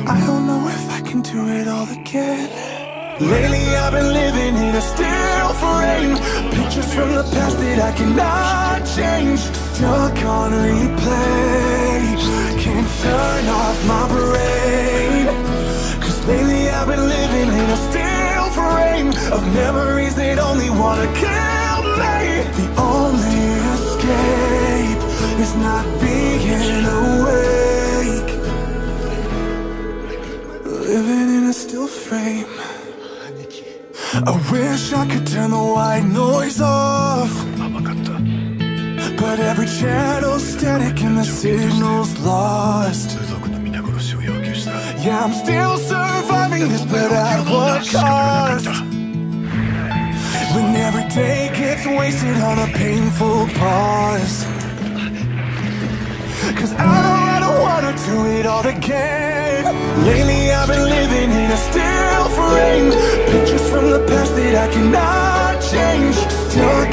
I don't know if I can do it all again. Lately I've been living in a still frame, pictures from the past that I cannot change, stuck on replay, can't turn off my brain. Cause lately I've been living in a still frame of memories that only wanna kill me. The only escape is not being awake, living in a still frame. I wish I could turn the white noise off, but every channel's static and the signal's lost. Yeah, I'm still surviving this, but at what cost? When every day gets wasted on a painful pause. Cause I don't wanna do it all again. Lately I've been living in a still frame, pictures from the past that I cannot change, stuck